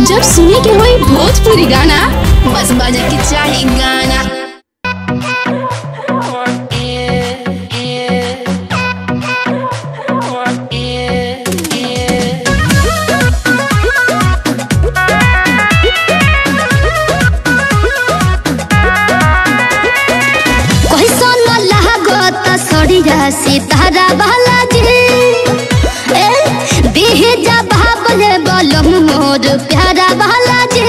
जब सुने के होई भोजपुरी गाना बस बजे के चाही गाना। सितारा बालाजी देहे जा भाबले बलम मोर प्यारा बालाजी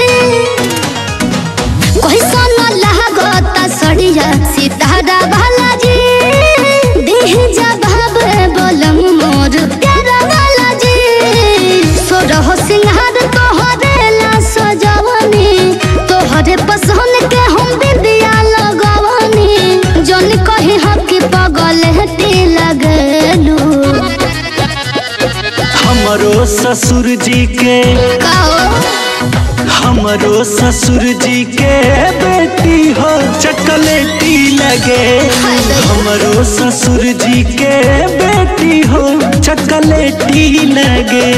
कोई सोना लागता सड़िया सितारा बालाजी देहे जा भाबले बलम मोर प्यारा बालाजी सोरह सिंहार तोहरे ला सजवनी तोहरे पसंद के हम बिंदिया लगवनी जन कहे हकी पगल हमरो ससुर जी के हमरो ससुर जी के बेटी हो चॉकलेटी लगे। हमरो ससुर जी के बेटी हो चॉकलेटी लगे।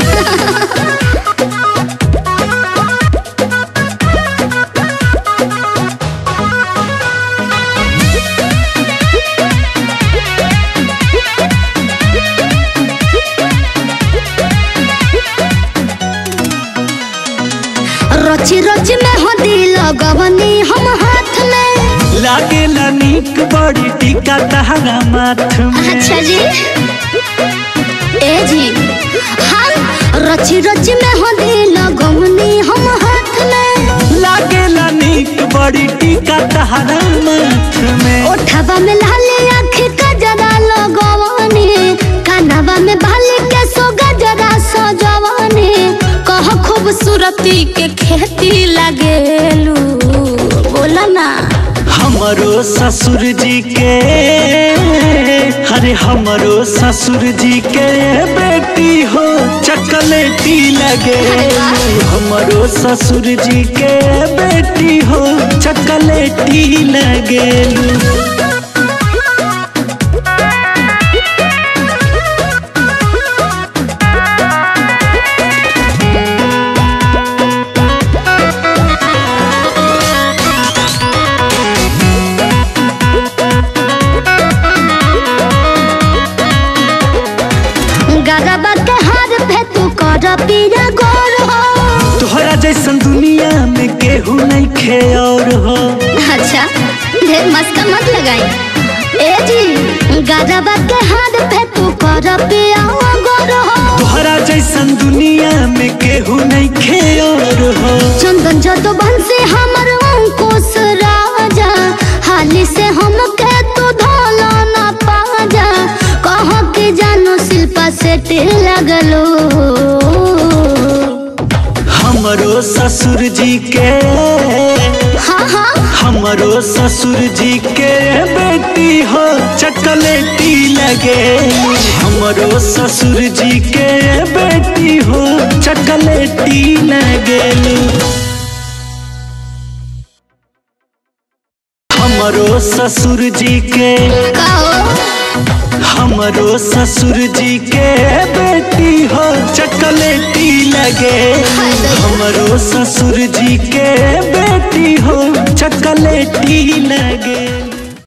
रची रची में हो दिल गवनी हम हाथ में लागे नीक बड़ी टीका तहरा माथ में। अच्छा जी ए जी हम रची रची में हो दिल गवनी हम हाथ में लागे नीक बड़ी टीका तहरा माथ में। ओठवा में लाली आँख का जरा लगवनी कानवा में बाली के सो गजरा सजवनी कह खूबसूरती के खेती लगेलू बोला ना। हमरो ससुर जी के अरे हमरो ससुर जी के बेटी हो चॉकलेटी लगे। हमरो ससुर जी के बेटी हो चॉकलेटी लगे। तोहरा जैसन दुनिया में केहू नहीं खे और हो। अच्छा ढेर मस्का मत लगाई ए जी गजबा के हाथ पे तू कर पिया गोर हो। तोहरा जैसन दुनिया में केहू नहीं खे और हो। चंदन जतो बंसी हमर अंकुश राजा हाली से हम के तू धोला ना पाजा कह के जानो शिल्पा से टिल लगलो। हमरो ससुर जी के हमरो ससुर जी के बेटी हो चॉकलेटी लगे। हमरो ससुर जी के बेटी हो चॉकलेटी लगे। हमरो ससुर जी के हमरो ससुर जी के बेटी हो चॉकलेटी लगे। हमरो ससुर जी के बेटी हो चॉकलेटी लगे।